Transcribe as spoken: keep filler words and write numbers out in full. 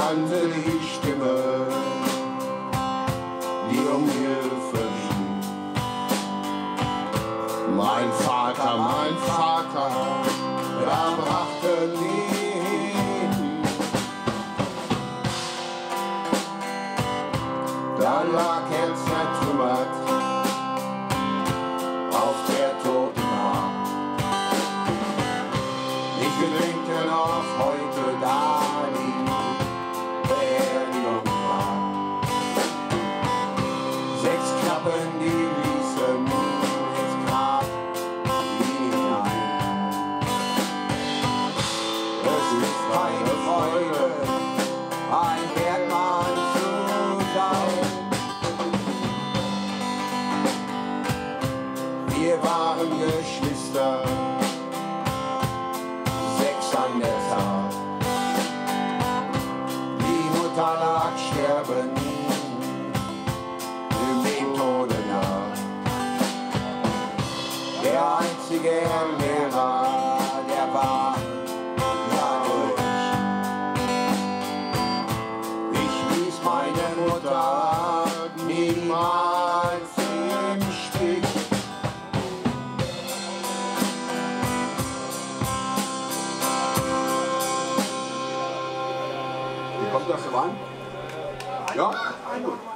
kannte die Stimme, die um Hilfe schrie. Mein Vater, mein Vater, er brachte Leben. Da lag er zertrümmert auf der toten Bahn. Ich gedenke noch heute da die Beerdigung war. Sechs Klappen, die ließen ins Grab hinein. Es ist keine Freude, ein Bergmann zu sein. Wir waren Geschwister, sechs an der Zahl. Die Mutter lag sterbend, dem Tode nah. Der einzige Lehrer, der war ja ich. Ich ließ meine Mutter niemals im Stich. Kommt das so an? Ja?